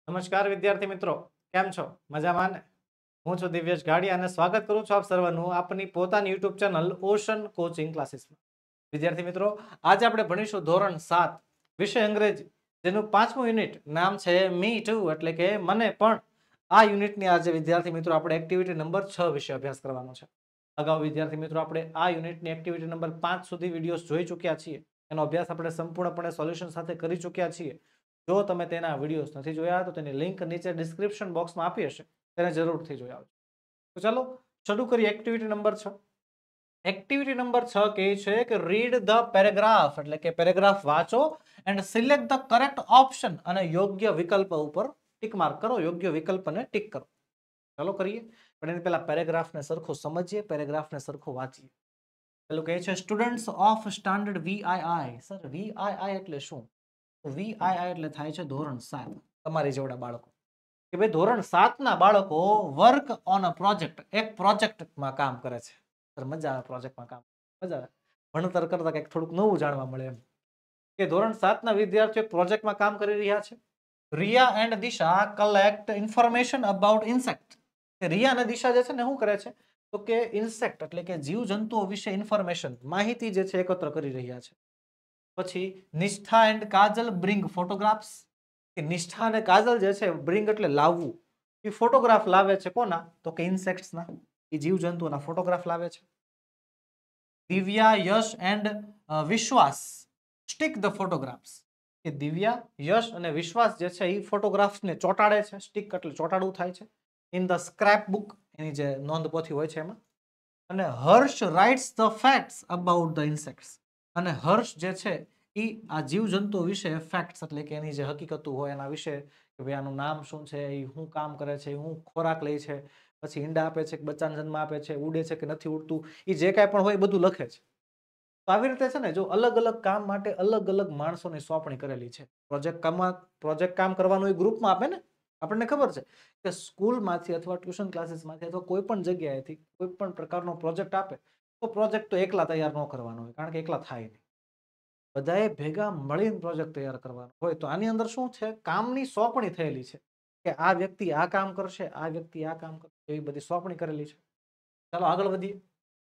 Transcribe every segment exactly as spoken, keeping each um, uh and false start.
નમસ્કાર વિદ્યાર્થી મિત્રો, કેમ છો? મજામાં ને? હું છું દિવ્યેશ ગાડી અને સ્વાગત કરું છું આપ સર્વનું આપની પોતાની યુટ્યુબ ચેનલ ઓશન કોચિંગ ક્લાસીસમાં. વિદ્યાર્થી મિત્રો, આજે આપણે ભણીશું ધોરણ સાત વિષય અંગ્રેજી, જેનું પાંચમું યુનિટ નામ છે મી ટુ, એટલે કે મને પણ. આ યુનિટની આજે વિદ્યાર્થી મિત્રો આપણે એક્ટિવિટી નંબર છ વિશે અભ્યાસ કરવાનો છે. અગાઉ વિદ્યાર્થી મિત્રો આપણે આ યુનિટની એક્ટિવિટી નંબર પાંચ સુધી વિડીયોઝ જોઈ ચૂક્યા છીએ. એનો અભ્યાસ આપણે સંપૂર્ણપણે સોલ્યુશન સાથે કરી ચૂક્યા છીએ. જો તમે તેના વિડીયોઝ નથી જોયા તો તેની લિંક નીચે ડિસ્ક્રિપ્શન બોક્સમાં આપી હશે, તેને જરૂરથી જોઈ આવજો. તો ચાલો શરૂ કરીએ એક્ટિવિટી નંબર છ. એક્ટિવિટી નંબર છ કહે છે કે રીડ ધ પેરેગ્રાફ, એટલે કે પેરેગ્રાફ વાંચો and select the correct option, અને યોગ્ય વિકલ્પ ઉપર ટિક માર્ક કરો, યોગ્ય વિકલ્પને ટિક કરો. ચાલો કરીએ, પણ એની પહેલા પેરેગ્રાફને સરખું સમજીએ, પેરેગ્રાફને સરખું વાંચીએ. પેલું કહે છે students of standard VII. Sir VII એટલે શું? વીઆઈઆઈ એટલે થાય છે ધોરણ સાત. તમારી જેવડા બાળકો કે ભાઈ ધોરણ સાત ના બાળકો વર્ક ઓન અ પ્રોજેક્ટ, એક પ્રોજેક્ટમાં કામ કરે છે. સર મજા આવે પ્રોજેક્ટમાં કામ, મજા આવે. ભણતર કરતા કંઈક થોડુંક નવું જાણવા મળે એમ. કે ધોરણ સાત ના વિદ્યાર્થીઓ પ્રોજેક્ટમાં કામ કરી રહ્યા છે. Riya and Disha collect information about insect. Riya અને દિશા જે છે ને શું કરે છે તો કે ઇન્સેક્ટ એટલે કે જીવ જંતુઓ વિશે ઇન્ફોર્મેશન, માહિતી જે છે એકત્ર કરી રહ્યા છે. પછી નિષ્ઠા એન્ડ કાજલ બ્રિંગ ફોટોગ્રાફ્સ. કે નિષ્ઠા અને કાજલ જે છે બ્રિંગ એટલે લાવવું, એ ફોટોગ્રાફ લાવે છે. કોના? તો કે ઇન્સેક્ટ્સના, એ જીવજંતુઓના ફોટોગ્રાફ લાવે છે. Divya, Yash and Vishwas stick the photographs. કે દિવ્યા, યશ અને વિશ્વાસ જે છે એ ફોટોગ્રાફ્સને ચોંટાડે છે. સ્ટીક એટલે ચોંટાડવું થાય છે. ઇન ધ સ્ક્રેપ બુક, એની જે નોંધપોથી હોય છે એમાં. અને Harsh writes the facts about the insects. અને હર્ષ જે છે એ આ જીવજંતુઓ વિશે ફેક્ટ્સ એટલે કે એની જે હકીકતો હોય એના વિશે, કે ભાઈ આનું નામ શું છે, એ શું કામ કરે છે, શું ખોરાક લે છે, પછી ઈંડા આપે છે કે બચ્ચાને જન્મ આપે છે, ઉડે છે કે નથી ઉડતું, એ જે કાંઈ પણ હોય એ બધું લખે છે. તો આવી રીતે છે ને, જો અલગ અલગ કામ માટે અલગ અલગ માણસોની સોંપણી કરેલી છે. પ્રોજેક્ટ કામમાં પ્રોજેક્ટ કામ કરવાનું એ ગ્રુપમાં આપે ને. આપણને ખબર છે કે સ્કૂલમાંથી અથવા ટ્યુશન ક્લાસીસમાંથી અથવા કોઈ પણ જગ્યાએથી કોઈ પણ પ્રકારનો પ્રોજેક્ટ આપે તો પ્રોજેક્ટ તો એકલા તૈયાર ન કરવાનો હોય, કારણ કે એકલા થાય નહીં. બધાએ ભેગા મળીને પ્રોજેક્ટ તૈયાર કરવાનો હોય. તો આની અંદર શું છે, કામની સોંપણી થયેલી છે કે આ વ્યક્તિ આ કામ કરશે, આ વ્યક્તિ આ કામ કરશે, એવી બધી સોંપણી કરેલી છે. ચાલો આગળ વધીએ.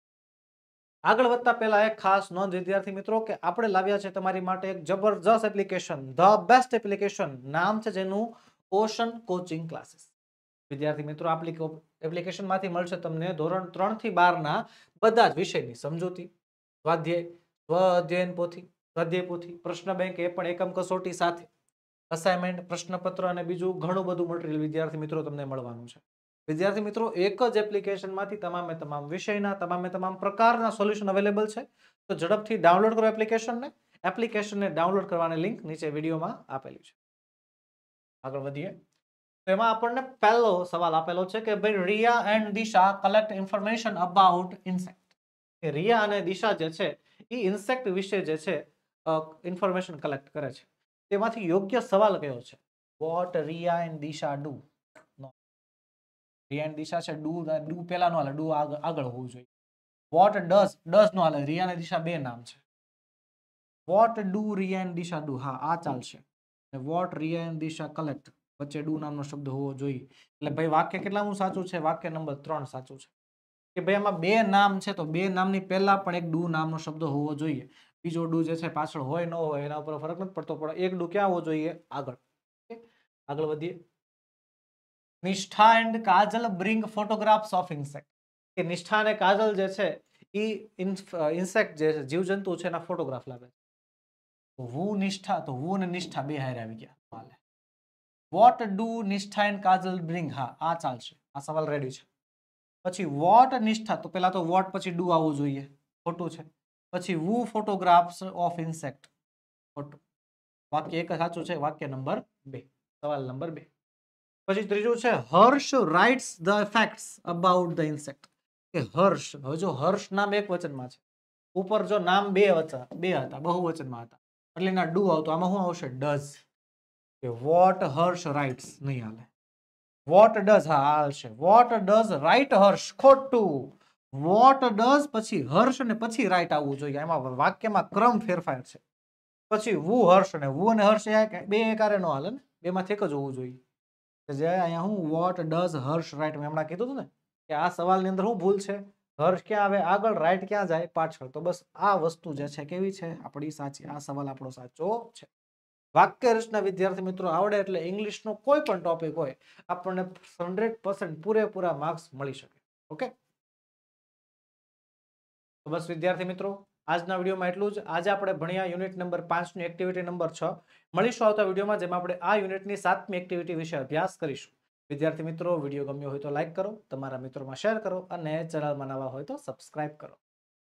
આગળ વધતા પહેલા એક ખાસ નોંધ વિદ્યાર્થી મિત્રો, કે આપણે લાવ્યા છે તમારી માટે એક જબરજસ્ત એપ્લિકેશન, ધ બેસ્ટ એપ્લિકેશન. નામ છે જેનું ઓશન કોચિંગ ક્લાસીસ. વિદ્યાર્થી મિત્રો, એપ્લિકેશન માંથી મળશે તમને ધોરણ ત્રણ થી બાર ના બધા જ વિષયની સમજૂતી, સ્વાધ્યાય, સ્વ અધ્યયન પોથી, સ્વાધ્યાય પોથી, પ્રશ્ન બેંક, એ પણ એકમ કસોટી સાથે, અસાઇનમેન્ટ, પ્રશ્નપત્ર અને બીજું ઘણું બધું મટીરિયલ વિદ્યાર્થી મિત્રો તમને મળવાનું છે. વિદ્યાર્થી મિત્રો, એક જ એપ્લિકેશનમાંથી તમામે તમામ વિષયના તમામે તમામ પ્રકારના સોલ્યુશન અવેલેબલ છે. તો ઝડપથી ડાઉનલોડ કરો એપ્લિકેશનને. એપ્લિકેશનને ડાઉનલોડ કરવાની લિંક નીચે વિડીયોમાં આપેલી છે. આગળ વધીએ. તો એમાં આપણને પહેલો સવાલ આપેલો છે કે ભાઈ Riya and Disha collect information about insect. કે રિયા અને દિશા જે છે એ ઇન્સેક્ટ વિશે જે છે ઇન્ફોર્મેશન કલેક્ટ કરે છે. તેમાંથી યોગ્ય સવાલ કયો છે? What Riya and Disha do. Riya and Disha છે, ડુ ડુ પેલા નો હાલે, ડુ આગળ હોવું જોઈએ. વોટ ડઝ, ડઝ નો હાલે, રિયા અને દિશા બે નામ છે. What do Riya and Disha do, હા આ ચાલશે. What Riya and Disha collect, વચ્ચે ડુ નામનો શબ્દ હોવો જોઈએ. એટલે ભાઈ વાક્ય કેટલામું સાચું છે? વાક્ય નંબર ત્રણ સાચું છે. કે ભાઈ આમાં બે નામ છે તો બે નામની પહેલા પણ એક ડુ નામનો શબ્દ હોવો જોઈએ. બીજો ડુ જે છે પાછળ હોય ન હોય એના ઉપર ફરક નથી પડતો, પણ એક ડુ ક્યાં હોવો જોઈએ? આગળ. આગળ વધીએ. Nishtha and Kajal bring photographs of insect. કે નિષ્ઠા અને કાજલ જે છે એ ઇન્સેક્ટ જે છે જીવજંતુ છે એના ફોટોગ્રાફ લાવે છે. વુ નિષ્ઠા, તો વુ અને નિષ્ઠા બે હારે આવી ગયા. What do Nishtha and Kajal bring, હા આ ચાલશે, આ સવાલ રેડી છે. પછી વોટ નિષ્ઠા, તો પેલા તો વોટ પછી ડુ આવવું જોઈએ, ખોટું છે. પછી વુ ફોટોગ્રાફ્સ ઓફ ઇન્સેક્ટ, ખોટું. વાક્ય એક સાચું છે, વાક્ય નંબર બે, સવાલ નંબર બે. પછી ત્રીજું છે Harsh writes the facts about the insect. કે હર્ષ, હવે જો હર્ષ નામ એક વચનમાં છે, ઉપર જો નામ બે વચન બે હતા, બહુવચનમાં હતા, એટલે એના ડુ આવતો. આમાં શું આવશે? ડઝ. કે વોટ હર્ષ રાઇટ્સ નહીં હાલે. વોટ ડઝ, હા હાલશે. વોટ ડઝ રાઇટ હર્ષ, ખોટું. વોટ ડઝ પછી હર્ષ અને પછી રાઇટ આવવું જોઈએ. એમાં વાક્યમાં ક્રમ ફેરફાર છે. પછી વુ હર્ષ, અને વુ અને હર્ષ બે એકારે નો હાલે ને, બેમાંથી એક જ હોવું જોઈએ. જે અહીંયા હું વોટ ડઝ હર્ષ રાઈટ મેં હમણાં કીધું હતું ને કે આ સવાલની અંદર શું ભૂલ છે, હર્ષ ક્યાં આવે આગળ, રાઈટ ક્યાં જાય પાછળ. તો બસ આ વસ્તુ જે છે કેવી છે આપણી સાચી, આ સવાલ આપણો સાચો છે. વાક્ય રચના વિદ્યાર્થી મિત્રો આવડે એટલે ઇંગ્લિશનો કોઈ પણ ટોપિક હોય આપણને હંડ્રેડ પર્સન્ટ પૂરેપૂરા માર્ક્સ મળી શકે. ઓકે, તો બસ વિદ્યાર્થી મિત્રો આજના વિડીયોમાં એટલું જ. આજે આપણે ભણ્યા યુનિટ નંબર પાંચ ની એક્ટિવિટી નંબર છ. મળીશું આવતા વિડીયોમાં જેમાં આપણે આ યુનિટની સાતમી એક્ટિવિટી વિશે અભ્યાસ કરીશું. વિદ્યાર્થી મિત્રો વિડીયો ગમ્યો હોય તો લાઈક કરો, તમારા મિત્રોમાં શેર કરો અને ચેનલમાં નવા હોય તો સબસ્ક્રાઇબ કરો.